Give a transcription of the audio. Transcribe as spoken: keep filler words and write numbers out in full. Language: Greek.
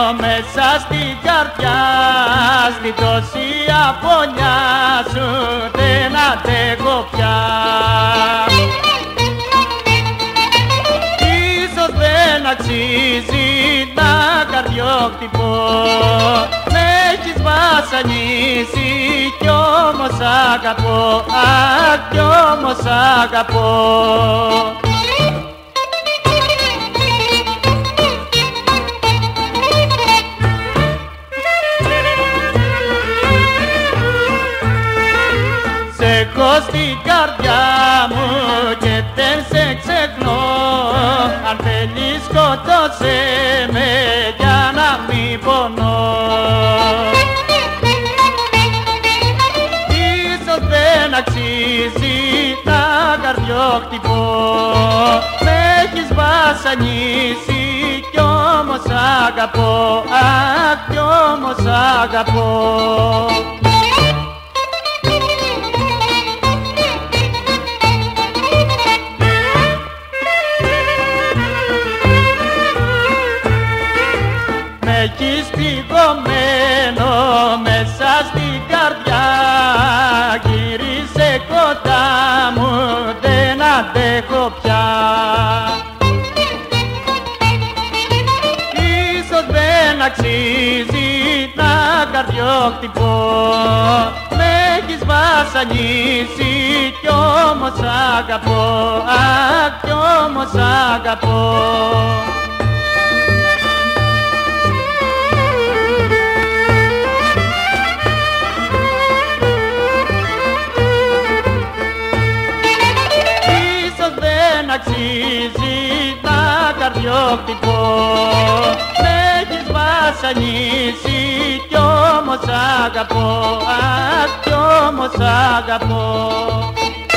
μέσα στην καρδιά, στην τόση απώλεια σου δεν αντέχω πια. Ίσως δεν αξίζει να καρδιόχτυπω, με έχεις βασανίσει κι όμως αγαπώ, αχ κι όμως αγαπώ. Έχω στην καρδιά μου και δεν σε ξεχνώ, αν θέλεις σκοτώσέ με για να μην πονώ. Ίσως δεν αξίζει να καρδιόχτυπω, με έχεις βασανίσει κι όμως αγαπώ, αχ κι όμως αγαπώ. Έχεις πληγωμένο μέσα στην καρδιά, γύρισε κοντά μου, δεν αντέχω πια. Ίσως δεν αξίζει να καρδιόχτυπω, με έχεις βασανίσει κι όμως αγαπώ, αχ κι όμως αγαπώ. Αξίζει να καρδιόχτυπω, με έχεις βασανίσει κι όμως αγαπώ, αχ κι όμως αγαπώ.